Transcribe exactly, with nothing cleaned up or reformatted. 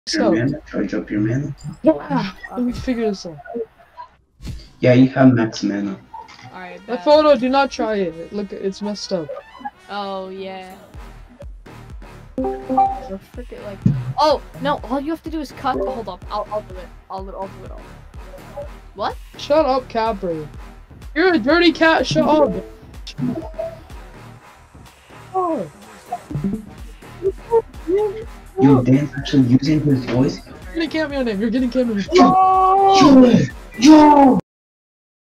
Your mana? Charge up your mana? Yeah, let me figure this out. Yeah, you have max mana. Alright, My bad. photo, do not try it. Look, it's messed up. Oh, yeah. We're freaking like. Oh, no, all you have to do is cut. Hold up, I'll, I'll do it. I'll, I'll do it all. What? Shut up, Capri. You're a dirty cat, shut up. Oh. Yo, Dan's actually using his voice. You're getting cameo name, you're getting cameo name. Yo! Yo!